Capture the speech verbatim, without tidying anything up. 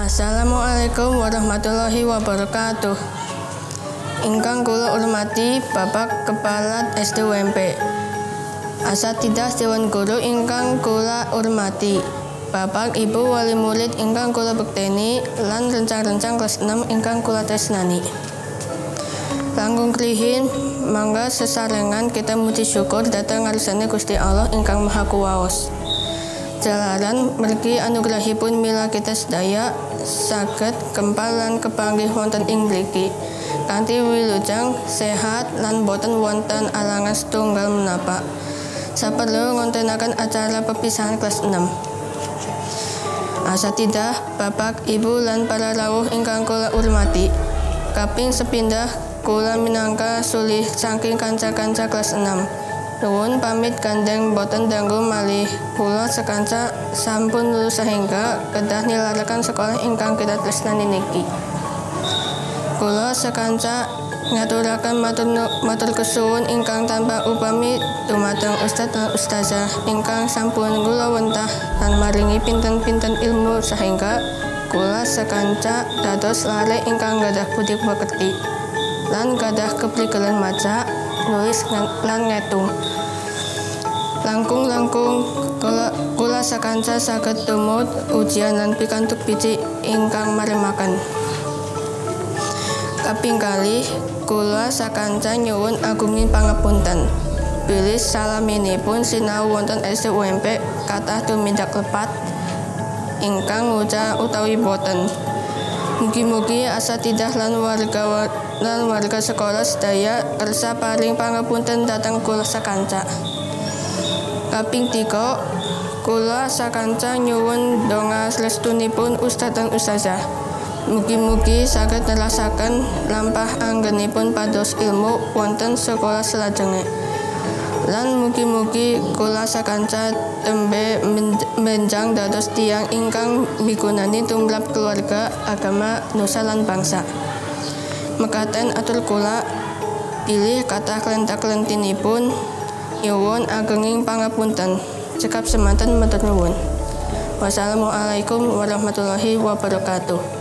Assalamualaikum warahmatullahi wabarakatuh. Ingkang kula hormati Bapak Kepala S D U M P, Asatidah Dewan Guru ingkang kula hormati, Bapak Ibu wali murid ingkang kula bekteni lan rencang-rencang kelas enam ingkang kula tresnani. Langkung krihin mangga sesarengan kita muji syukur dhateng ngarsane Gusti Allah ingkang Maha Kuwaos. Jalaran mergi anugrahipun mila kita sedaya saged kempal lan kepanggih wonten ing mriki kanthi wilujeng sehat lan boten wonten alangan setunggal menapa. Saperlu ngontenaken acara pepisahan kelas enam. Asatidah, Bapak, Ibu lan para rawuh ingkang kula hormati, kaping sepindah kula minangka sulih saking kanca-kanca kelas enam. Nuwun pamit gandeng boten dangu malih kula sekanca sampun lulus sehingga kedah nilaraken sekolah ingkang kita tresnani niki. Kula sekanca ngaturaken matur matur kesuwun ingkang tanpa upami dumateng Ustadz lan Ustazah ingkang sampun kula wentah lan maringi pinten-pinten ilmu sehingga kula sekanca dados lare ingkang gadah budi pekerti lan gadah keprigelan maca, nulis lan ngitung. Langkung-langkung kula, kula sakanca saged tumut ujian lan pikantuk biji ingkang maremaken. Kaping kalih kula sakanca nyuwun agunging pangapunten bilih salaminipun sinau wonten S D U M P kathah tumindak lepat ingkang ngucap utawi boten. Mugi-mugi asatidah lan warga lan warga sekolah sedaya kersa paring pangapunten dhateng kula sakanca. Kaping tiga kula sakanca nyuwun donga slestunipun Ustadz dan Ustazah. Mugi-mugi saged nerasaken lampah anggenipun pados ilmu wonten sekolah selajenge. Lan mugi-mugi kula sakanca tembe menjang dados tiyang ingkang migunani tumrap keluarga, agama, nusa lan bangsa. Mekaten atur kula pilih kathah klenta-klentinipun nyuwun agenging pangapunten. Cekap semanten matur nuwun. Wassalamualaikum warahmatullahi wabarakatuh.